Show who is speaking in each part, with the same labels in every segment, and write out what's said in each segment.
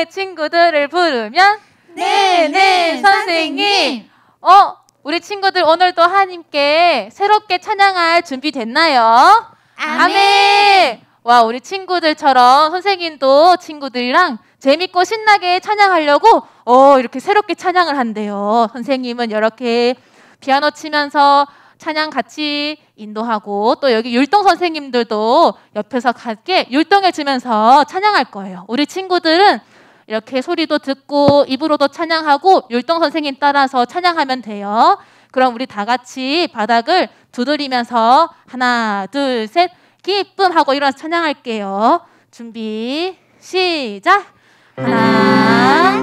Speaker 1: 동네 친구들을 부르면
Speaker 2: 네, 선생님.
Speaker 1: 우리 친구들 오늘도 하나님께 새롭게 찬양할 준비 됐나요?
Speaker 2: 아멘.
Speaker 1: 와, 우리 친구들처럼 선생님도 친구들이랑 재밌고 신나게 찬양하려고 이렇게 새롭게 찬양을 한대요. 선생님은 이렇게 피아노 치면서 찬양 같이 인도하고 또 여기 율동 선생님들도 옆에서 같이 율동해 주면서 찬양할 거예요. 우리 친구들은 이렇게 소리도 듣고 입으로도 찬양하고 율동 선생님 따라서 찬양하면 돼요. 그럼 우리 다 같이 바닥을 두드리면서 하나, 둘, 셋 기쁨 하고 일어나서 찬양할게요. 준비 시작. 하나,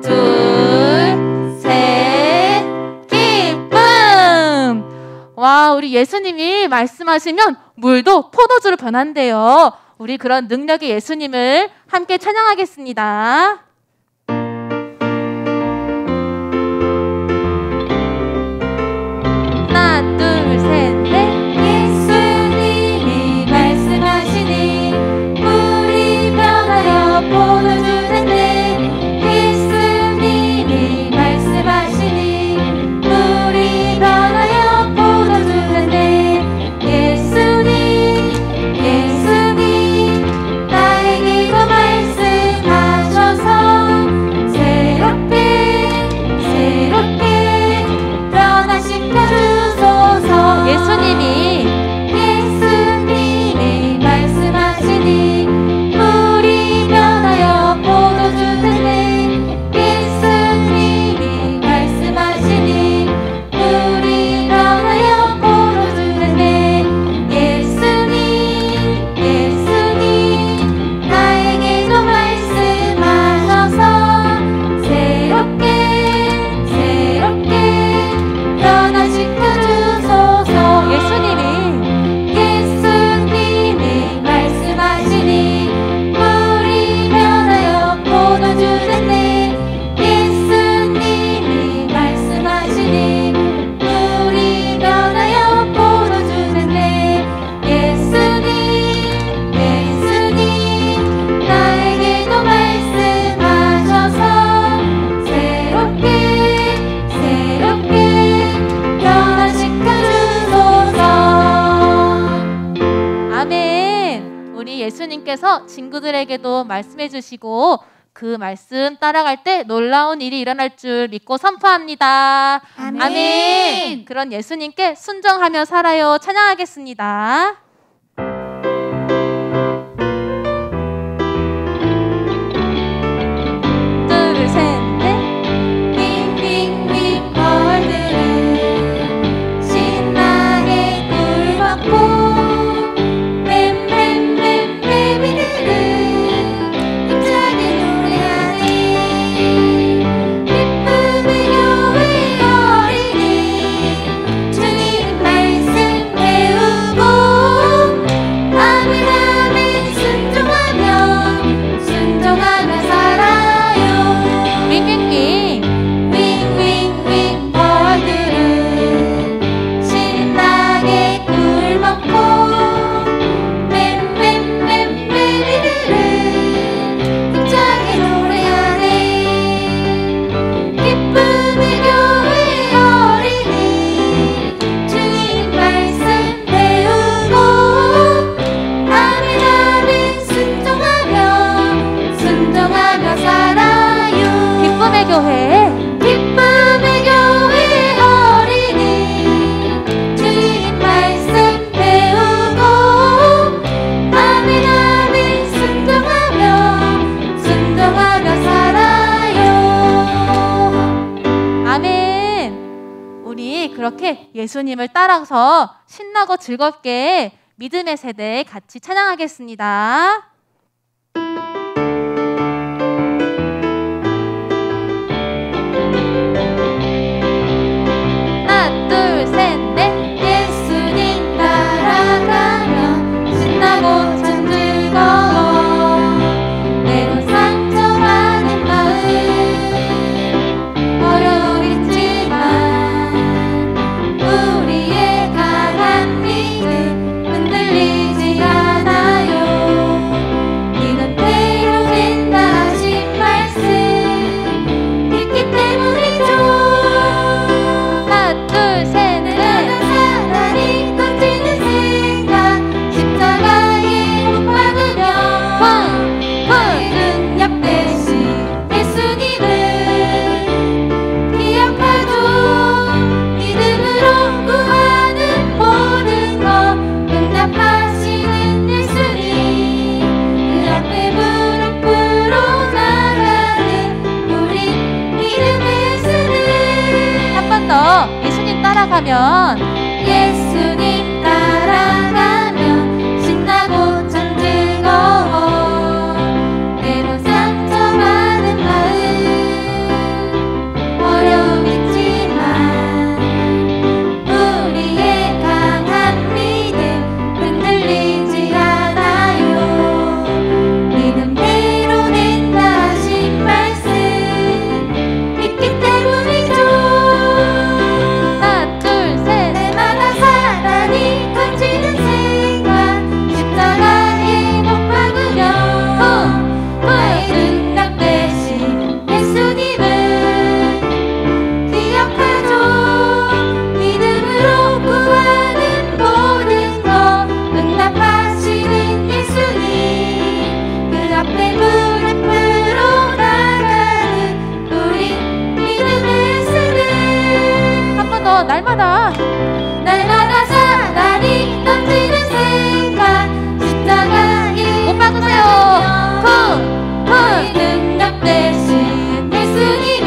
Speaker 1: 둘, 셋 기쁨. 와, 우리 예수님이 말씀하시면 물도 포도주로 변한대요. 우리 그런 능력의 예수님을 함께 찬양하겠습니다. 하나, 둘, 셋, 넷.
Speaker 2: 예수님이 말씀하시니 물이 변하여 포도주 됐네. 예수님이 말씀하시니 물이 변하여 포도주 됐네. 예수님 나에게도 말씀하셔서 새롭게 변화시켜 주소서.
Speaker 1: 예수님이
Speaker 2: 말씀하시니 물이 변하여 포도주 됐네. 예수님이 말씀하시니 물이 변하여 포도주 됐네. 예수님 나에게도 말씀하셔서 새롭게 변화시켜 주소서.
Speaker 1: 예수님이
Speaker 2: 말씀하시니 물이 변하여 포도주 됐네. 예수님이 말씀하시니 물이 변하여 포도주 됐네. 예수님 나에게도 말씀하셔서 새롭게 변화시켜 주소서.
Speaker 1: 아멘. 우리 예수님께서 친구들에게도 말씀해 주시고 그 말씀 따라갈 때 놀라운 일이 일어날 줄 믿고 선포합니다.
Speaker 2: 아멘.
Speaker 1: 그런 예수님께 순종하며 살아요. 찬양하겠습니다. 둘, 셋, 넷.
Speaker 2: 윙윙윙 벌들은 신나게 꿀 먹고 맴맴맴 매미들은 힘차게 노래하니 기쁨의 교회 어린이 주님 말씀 배우고 아멘 아멘 순종하며 살아요.
Speaker 1: 윙윙윙.
Speaker 2: 윙윙윙 벌들은 신나게 꿀 먹고 맴맴맴 매미들은 힘차게 노래하네. 기쁨의 교회 어린이 주님 말씀 배우고 아멘 아멘 순종하며 살아요.
Speaker 1: 기쁨의 교회.
Speaker 2: 기쁨의 교회 어린이 주님 말씀 배우고 아멘 아멘 순종하며 살아요.
Speaker 1: 아멘. 우리 그렇게 예수님을 따라서 신나고 즐겁게 믿음의 세대 같이 찬양하겠습니다. 하나, 둘, 셋, 넷.
Speaker 2: 예수님 따라가면 신나고 참 즐거워. 때론 상처받은 마음 어려우겠지만 우리의 강한 믿음 흔들리지 않아요.
Speaker 1: 따라가면
Speaker 2: 예수님 따라가면 신나고 참 즐거워. 때로 상처받은 마음 어려우겠지만 우리의 강한 믿음 흔들리지 않아요. 믿음대로 된다 하신 말씀 믿기 때문이죠.
Speaker 1: 하나 둘셋
Speaker 2: 때마다 사단이 던지는 생각 십자가에 못 박으며 나의 능력 대신 예수님을 기억하죠. 믿음으로 구하는 모든 것 응답하시는 예수님 그 앞에 무릎 꿇어 나가는 우리 믿음의 세대.
Speaker 1: 한 번 더 날마다
Speaker 2: 날마다 사단이 던지는 생각 십자가에
Speaker 1: 못 박으세요.
Speaker 2: 나의 능력 대신 예수님을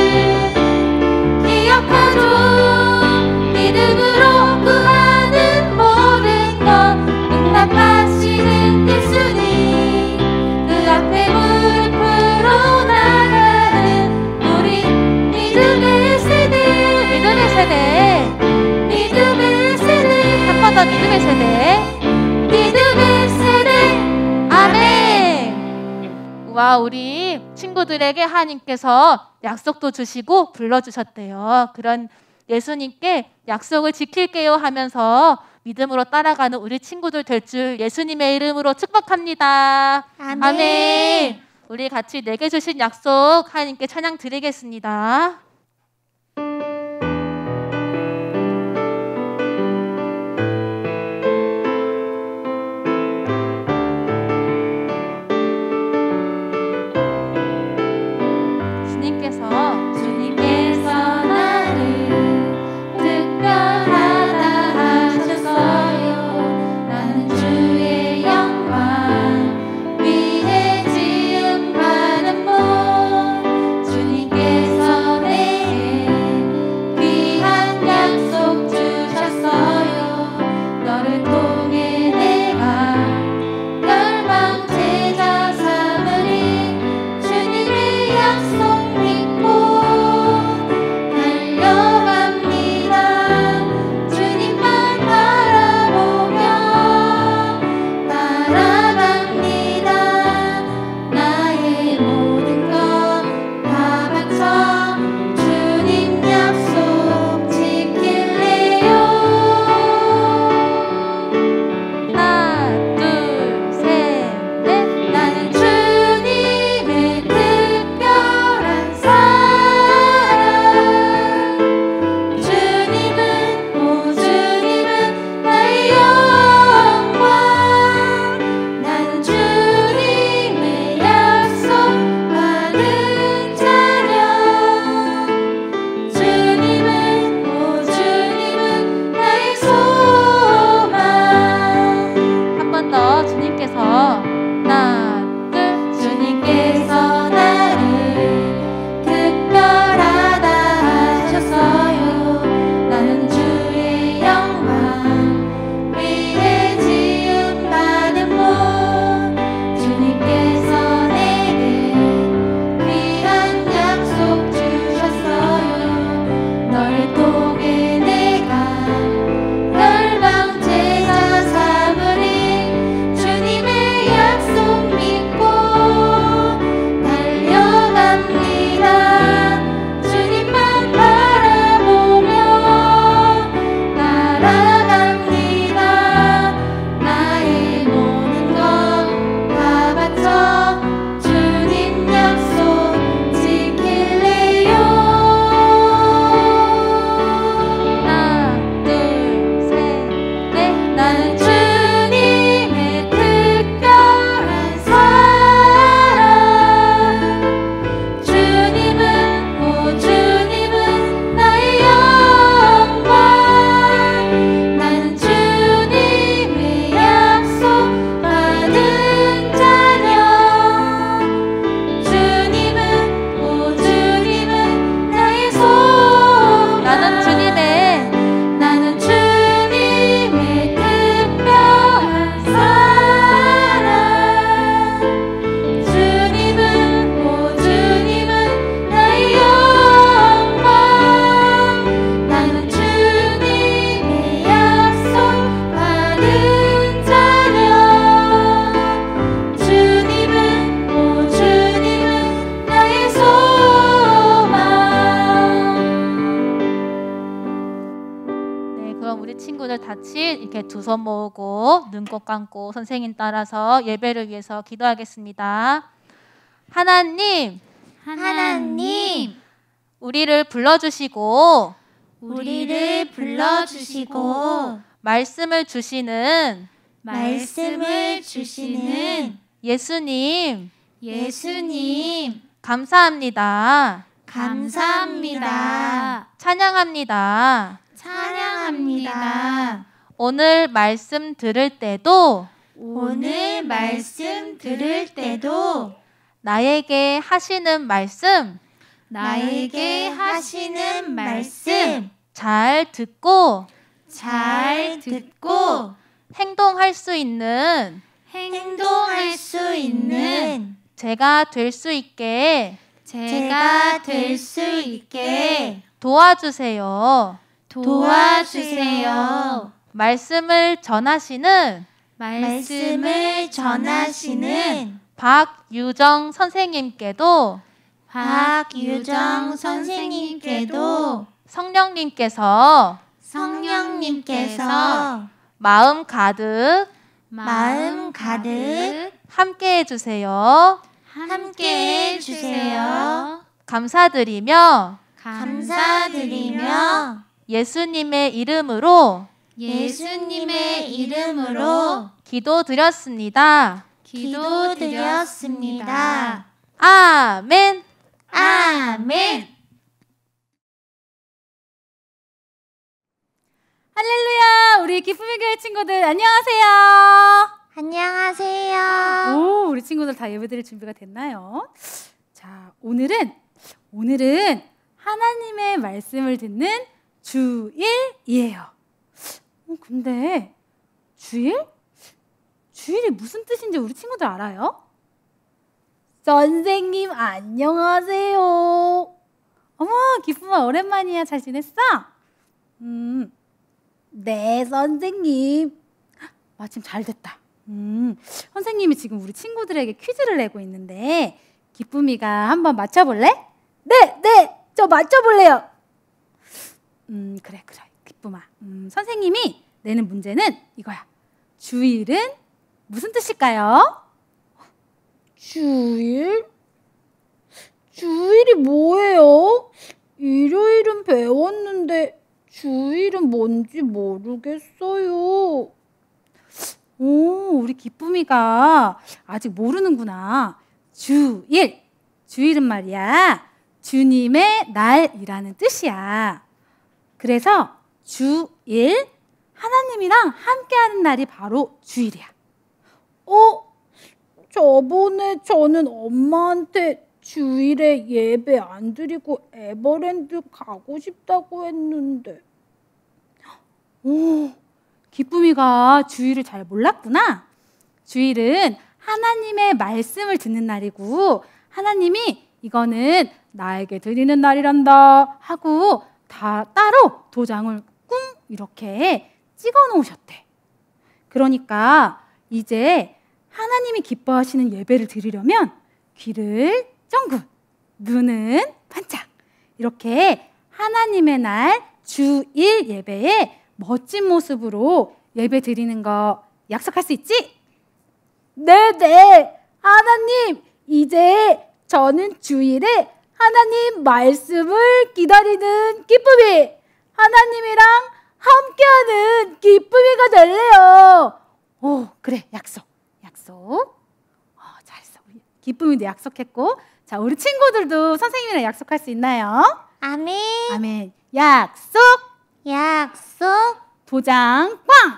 Speaker 2: 기억하죠. 믿음으로 구하는 모든 것 응답하시는 예수님 그 앞에 무릎 꿇어 나가는 우리 믿음의 세대.
Speaker 1: 믿음의 세대.
Speaker 2: 믿음의 세대.
Speaker 1: 한 번 더 믿음의 세대.
Speaker 2: 믿음의 세대.
Speaker 1: 아멘. 와, 우리 친구들에게 하나님께서 약속도 주시고 불러주셨대요. 그런 예수님께 약속을 지킬게요 하면서 믿음으로 따라가는 우리 친구들 될 줄 예수님의 이름으로 축복합니다. 아멘. 우리 같이 내게 주신 약속 하나님께 찬양 드리겠습니다.
Speaker 2: 주님께서 나를 특별하다 하셨어요. 나는 주의 영광 위에 지음 받은 몸 주님께서 내
Speaker 1: 친구들 같이 이렇게 두 손 모으고 눈 꼭 감고 선생님 따라서 예배를 위해서 기도하겠습니다. 하나님,
Speaker 2: 하나님,
Speaker 1: 우리를 불러주시고
Speaker 2: 우리를 불러주시고
Speaker 1: 말씀을 주시는
Speaker 2: 말씀을 주시는
Speaker 1: 예수님,
Speaker 2: 예수님,
Speaker 1: 감사합니다.
Speaker 2: 감사합니다.
Speaker 1: 찬양합니다.
Speaker 2: 찬양합니다.
Speaker 1: 오늘 말씀 들을 때도
Speaker 2: 오늘 말씀 들을 때도
Speaker 1: 나에게 하시는 말씀
Speaker 2: 나에게 하시는 말씀
Speaker 1: 잘 듣고
Speaker 2: 잘 듣고
Speaker 1: 행동할 수 있는
Speaker 2: 행동할 수 있는
Speaker 1: 제가 될 수 있게
Speaker 2: 제가 될 수 있게
Speaker 1: 도와주세요.
Speaker 2: 도와주세요.
Speaker 1: 말씀을 전하시는
Speaker 2: 말씀을 전하시는
Speaker 1: 박유정 선생님께도
Speaker 2: 박유정 선생님께도
Speaker 1: 성령님께서
Speaker 2: 성령님께서
Speaker 1: 마음 가득
Speaker 2: 마음 가득
Speaker 1: 함께 해주세요.
Speaker 2: 함께 해주세요.
Speaker 1: 감사드리며
Speaker 2: 감사드리며
Speaker 1: 예수님의 이름으로
Speaker 2: 예수님의 이름으로
Speaker 1: 기도드렸습니다.
Speaker 2: 기도드렸습니다.
Speaker 1: 아멘.
Speaker 2: 아멘.
Speaker 3: 할렐루야! 우리 기쁨의 교회 친구들 안녕하세요.
Speaker 2: 안녕하세요.
Speaker 3: 오, 우리 친구들 다 예배드릴 준비가 됐나요? 자, 오늘은 하나님의 말씀을 듣는 주일이에요. 근데 주일? 주일이 무슨 뜻인지 우리 친구들 알아요? 선생님 안녕하세요. 어머, 기쁨아 오랜만이야. 잘 지냈어? 네, 선생님. 마침 잘 됐다. 선생님이 지금 우리 친구들에게 퀴즈를 내고 있는데 기쁨이가 한번 맞춰볼래? 네, 저 맞춰볼래요. 그래, 기쁨아. 선생님이 내는 문제는 이거야. 주일은 무슨 뜻일까요? 주일? 주일이 뭐예요? 일요일은 배웠는데 주일은 뭔지 모르겠어요. 오, 우리 기쁨이가 아직 모르는구나. 주일은 말이야, 주님의 날이라는 뜻이야. 그래서 주일, 하나님이랑 함께하는 날이 바로 주일이야. 저번에 저는 엄마한테 주일에 예배 안 드리고 에버랜드 가고 싶다고 했는데. 오, 기쁨이가 주일을 잘 몰랐구나. 주일은 하나님의 말씀을 듣는 날이고, 하나님이 이거는 나에게 드리는 날이란다 하고 다 따로 도장을 꿍 이렇게 찍어 놓으셨대. 그러니까 이제 하나님이 기뻐하시는 예배를 드리려면 귀를 쫑긋, 눈은 반짝, 이렇게 하나님의 날 주일 예배에 멋진 모습으로 예배 드리는 거 약속할 수 있지? 네. 하나님, 이제 저는 주일에 하나님 말씀을 기다리는 기쁨이, 하나님이랑 함께하는 기쁨이가 될래요. 오, 그래, 약속. 잘했어. 우리 기쁨이도 약속했고, 자, 우리 친구들도 선생님이랑 약속할 수 있나요? 아멘. 약속. 도장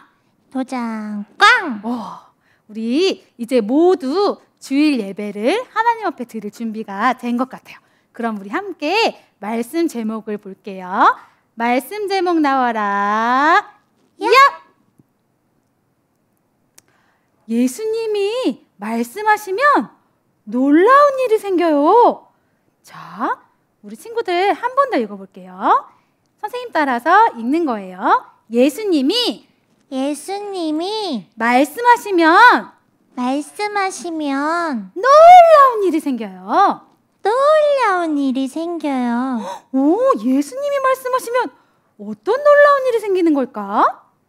Speaker 3: 꽝. 우리 이제 모두 주일 예배를 하나님 앞에 드릴 준비가 된 것 같아요. 그럼 우리 함께 말씀 제목을 볼게요. 말씀 제목 나와라. 예수님이 말씀하시면 놀라운 일이 생겨요. 자, 우리 친구들 한 번 더 읽어볼게요. 선생님 따라서 읽는 거예요. 예수님이 말씀하시면 놀라운 일이 생겨요. 오, 예수님이 말씀하시면 어떤 놀라운 일이 생기는 걸까?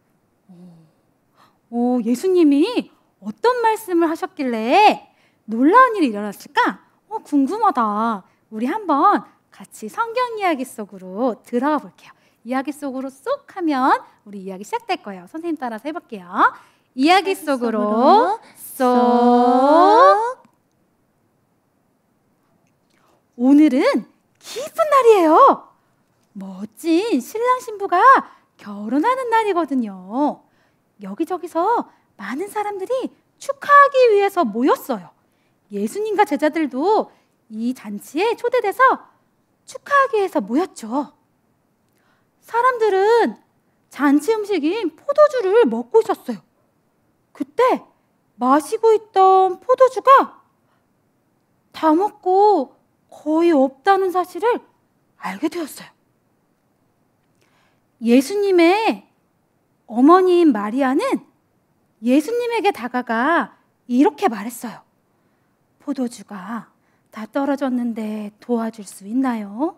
Speaker 3: 예수님이 어떤 말씀을 하셨길래 놀라운 일이 일어났을까? 궁금하다. 우리 한번 같이 성경 이야기 속으로 들어가 볼게요. 이야기 속으로 쏙 하면 우리 이야기 시작될 거예요. 선생님 따라서 해볼게요. 이야기 속으로 쏙. 오늘은 기쁜 날이에요. 멋진 신랑 신부가 결혼하는 날이거든요. 여기저기서 많은 사람들이 축하하기 위해서 모였어요. 예수님과 제자들도 이 잔치에 초대돼서 축하하기 위해서 모였죠. 사람들은 잔치 음식인 포도주를 먹고 있었어요. 그때 마시고 있던 포도주가 다 먹고 거의 없다는 사실을 알게 되었어요. 예수님의 어머니인 마리아는 예수님에게 다가가 이렇게 말했어요. 포도주가 다 떨어졌는데 도와줄 수 있나요?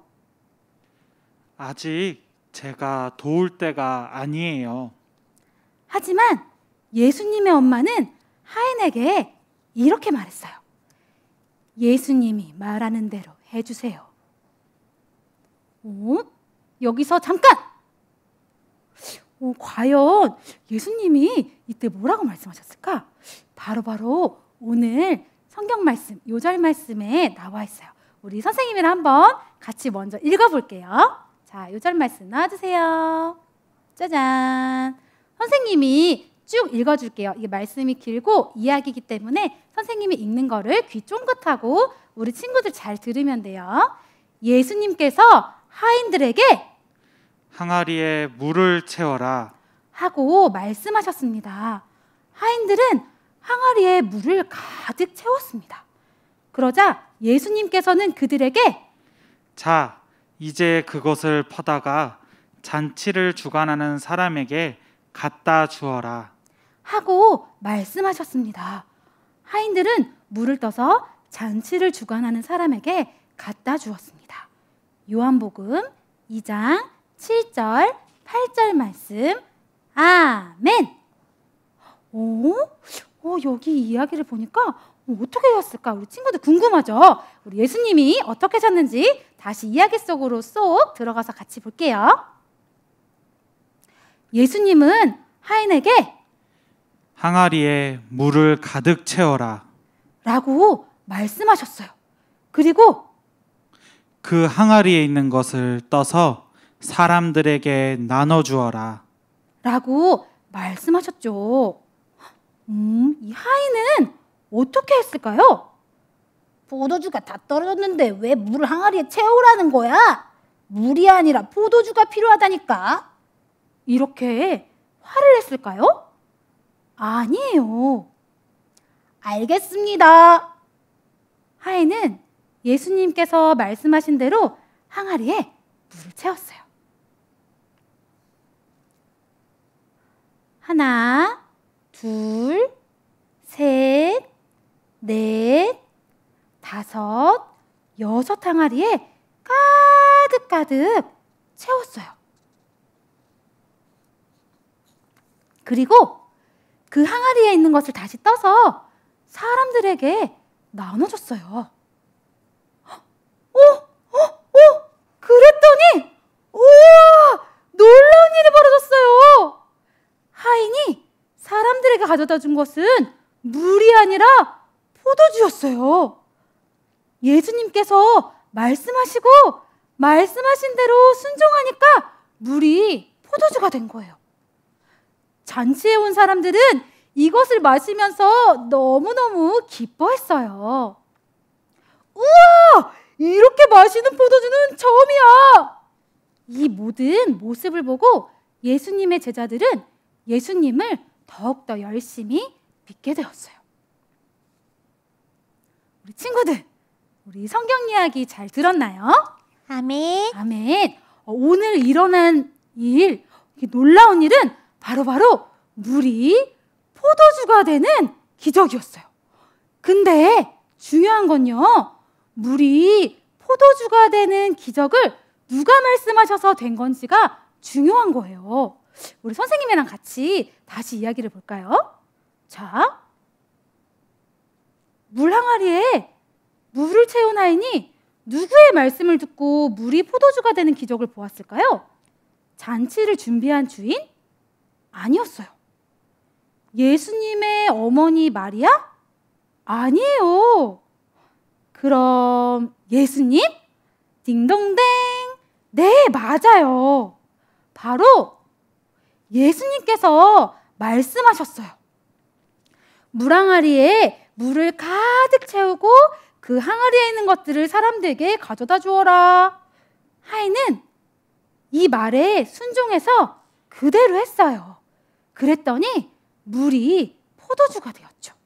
Speaker 4: 아직 제가 도울 때가 아니에요.
Speaker 3: 하지만 예수님의 엄마는 하인에게 이렇게 말했어요. 예수님이 말하는 대로 해주세요. 여기서 잠깐! 과연 예수님이 이때 뭐라고 말씀하셨을까? 바로 오늘 성경 말씀, 요절 말씀에 나와 있어요. 우리 선생님이랑 한번 같이 먼저 읽어볼게요. 자, 요절 말씀 나와주세요. 짜잔! 선생님이 쭉 읽어줄게요. 이게 말씀이 길고 이야기이기 때문에 선생님이 읽는 거를 귀 쫑긋하고 우리 친구들 잘 들으면 돼요. 예수님께서 하인들에게
Speaker 4: 항아리에 물을 채워라
Speaker 3: 하고 말씀하셨습니다. 하인들은 항아리에 물을 가득 채웠습니다. 그러자 예수님께서는 그들에게
Speaker 4: 자, 이제 그것을 퍼다가 잔치를 주관하는 사람에게 갖다 주어라
Speaker 3: 하고 말씀하셨습니다. 하인들은 물을 떠서 잔치를 주관하는 사람에게 갖다 주었습니다. 요한복음 2장 7절, 8절 말씀. 아멘. 여기 이야기를 보니까 어떻게 되었을까? 우리 친구들 궁금하죠? 우리 예수님이 어떻게 하셨는지 다시 이야기 속으로 쏙 들어가서 같이 볼게요. 예수님은 하인에게
Speaker 4: 항아리에 물을 가득 채워라
Speaker 3: 라고 말씀하셨어요. 그리고
Speaker 4: 그 항아리에 있는 것을 떠서 사람들에게 나눠주어라
Speaker 3: 라고 말씀하셨죠. 이 하인은 어떻게 했을까요? 포도주가 다 떨어졌는데 왜 물을 항아리에 채우라는 거야? 물이 아니라 포도주가 필요하다니까. 이렇게 화를 냈을까요? 아니에요. 알겠습니다. 하인은 예수님께서 말씀하신 대로 항아리에 물을 채웠어요. 하나, 둘, 셋, 넷, 다섯, 여섯 항아리에 가득 채웠어요. 그리고 그 항아리에 있는 것을 다시 떠서 사람들에게 나눠줬어요. 그랬더니 우와! 놀라운 일이 벌어졌어요. 하인이 사람들에게 가져다 준 것은 물이 아니라 포도주였어요. 예수님께서 말씀하시고 말씀하신 대로 순종하니까 물이 포도주가 된 거예요. 잔치에 온 사람들은 이것을 마시면서 너무너무 기뻐했어요. 우와! 이렇게 맛있는 포도주는 처음이야! 이 모든 모습을 보고 예수님의 제자들은 예수님을 더욱더 열심히 믿게 되었어요. 우리 친구들, 우리 성경 이야기 잘 들었나요?
Speaker 2: 아멘.
Speaker 3: 아멘. 오늘 일어난 일, 이 놀라운 일은 바로 물이 포도주가 되는 기적이었어요. 근데 중요한 건요, 물이 포도주가 되는 기적을 누가 말씀하셔서 된 건지가 중요한 거예요. 우리 선생님이랑 같이 다시 이야기를 볼까요? 자, 물 항아리에 물을 채운 아인이 누구의 말씀을 듣고 물이 포도주가 되는 기적을 보았을까요? 잔치를 준비한 주인? 아니었어요. 예수님의 어머니 마리아? 아니에요. 그럼 예수님? 딩동댕. 네, 맞아요. 바로 예수님께서 말씀하셨어요. 물 항아리에 물을 가득 채우고 그 항아리에 있는 것들을 사람들에게 가져다 주어라. 하인은 이 말에 순종해서 그대로 했어요. 그랬더니 물이 포도주가 되었죠.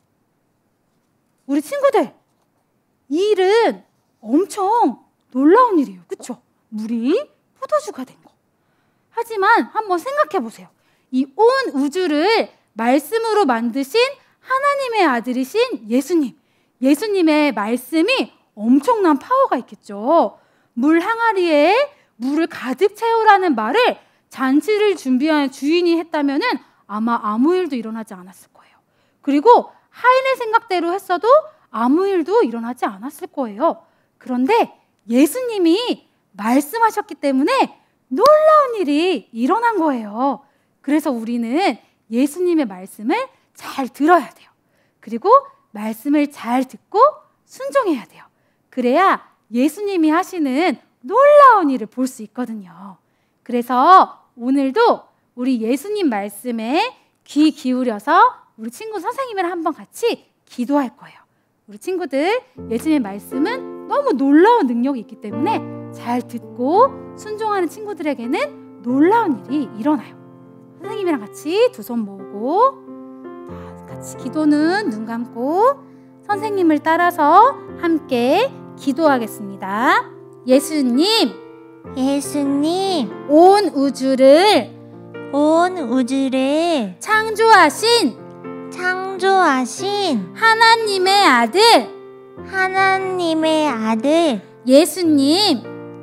Speaker 3: 우리 친구들, 이 일은 엄청 놀라운 일이에요. 그렇죠? 물이 포도주가 된 거. 하지만 한번 생각해 보세요. 이 온 우주를 말씀으로 만드신 하나님의 아들이신 예수님. 예수님의 말씀이 엄청난 파워가 있겠죠. 물 항아리에 물을 가득 채우라는 말을 잔치를 준비한 주인이 했다면은 아마 아무 일도 일어나지 않았을 거예요. 그리고 하인의 생각대로 했어도 아무 일도 일어나지 않았을 거예요. 그런데 예수님이 말씀하셨기 때문에 놀라운 일이 일어난 거예요. 그래서 우리는 예수님의 말씀을 잘 들어야 돼요. 그리고 말씀을 잘 듣고 순종해야 돼요. 그래야 예수님이 하시는 놀라운 일을 볼 수 있거든요. 그래서 오늘도 우리 예수님 말씀에 귀 기울여서 우리 친구 선생님이랑 한번 같이 기도할 거예요. 우리 친구들, 예수님의 말씀은 너무 놀라운 능력이 있기 때문에 잘 듣고 순종하는 친구들에게는 놀라운 일이 일어나요. 선생님이랑 같이 두 손 모으고 같이 기도는 눈 감고 선생님을 따라서 함께 기도하겠습니다. 예수님, 온 우주를 창조하신 하나님의 아들 예수님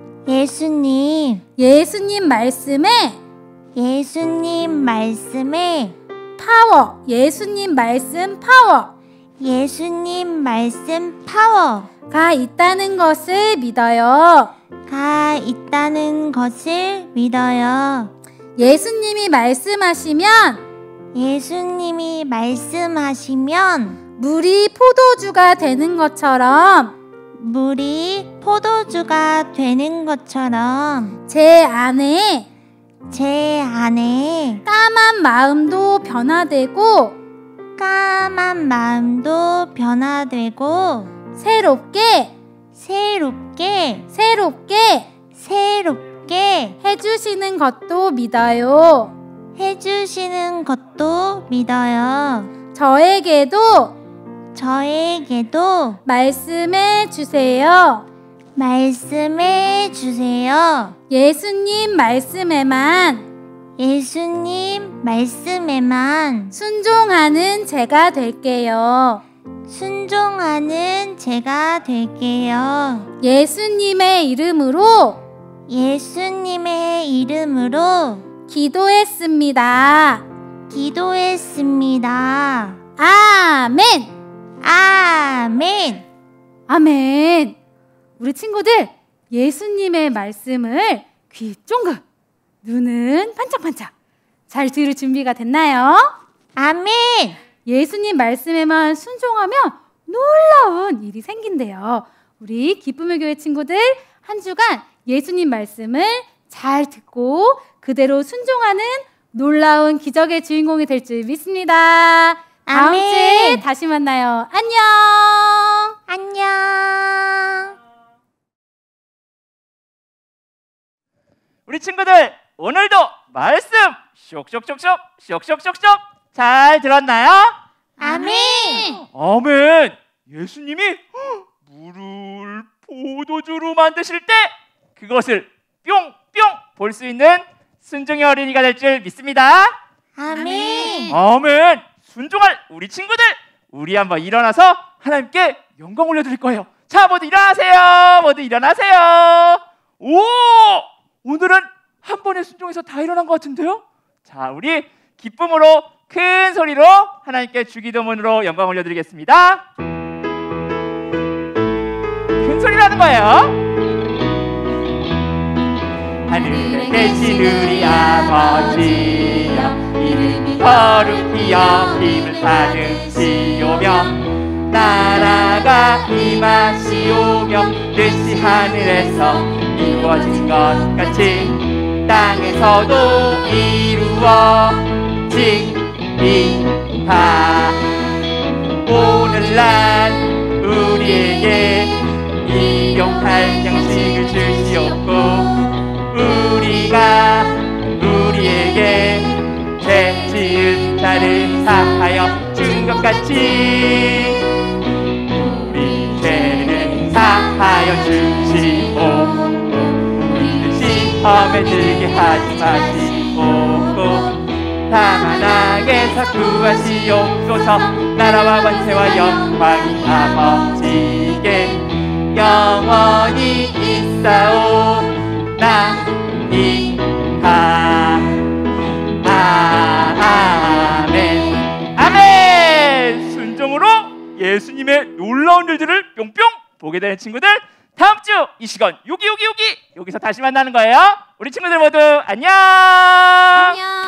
Speaker 3: 말씀에 파워, 예수님 말씀 파워가 있다는 것을 믿어요. 예수님이 말씀하시면 물이 포도주가 되는 것처럼 제 안에 까만 마음도 변화되고 새롭게 해주시는 것도 믿어요. 저에게도 말씀해 주세요. 예수님 말씀에만 순종하는 제가 될게요. 예수님의 이름으로 기도했습니다. 아멘. 우리 친구들, 예수님의 말씀을 귀 쫑긋, 눈은 반짝반짝 잘 들을 준비가 됐나요?
Speaker 2: 아멘.
Speaker 3: 예수님 말씀에만 순종하면 놀라운 일이 생긴대요. 우리 기쁨의 교회 친구들, 한 주간 예수님 말씀을 잘 듣고 그대로 순종하는 놀라운 기적의 주인공이 될 줄 믿습니다. 다음 주에 다시 만나요. 안녕.
Speaker 5: 우리 친구들, 오늘도 말씀 쇽쇽쇽쇽 잘 들었나요?
Speaker 2: 아멘.
Speaker 5: 예수님이 물을 포도주로 만드실 때 그것을 뿅뿅 볼 수 있는 순종의 어린이가 될 줄 믿습니다.
Speaker 2: 아멘.
Speaker 5: 순종할 우리 친구들, 우리 한번 일어나서 하나님께 영광 올려드릴 거예요. 자, 모두 일어나세요. 오늘은 한 번에 순종해서 다 일어난 것 같은데요? 자, 우리 기쁨으로 큰 소리로 하나님께 주기도문으로 영광 올려드리겠습니다. 큰 소리라는 거예요. 하늘에 계신 우리 아버지여, 이름이 거룩히 여김을 받으시오며, 나라가 임하시오며, 뜻이 하늘에서 이루어진 것 같이 땅에서도 이루어지이다. 오늘날 우리에게 일용할 양식을 주시옵고, 우리에게 죄 지은 자를 사하여 준 것 같이 우리 죄를 사하여 주시고, 우리를 시험에 들게 하지 마시고, 다만 악에서 구하시옵소서. 나라와 권세와 영광이 아버지께 영원히 있사오나이다. 아멘. 아멘. 순종으로 예수님의 놀라운 일들을 뿅뿅 보게 되는 친구들, 다음 주 이 시간 여기 여기서 다시 만나는 거예요. 우리 친구들 모두 안녕.
Speaker 2: 안녕.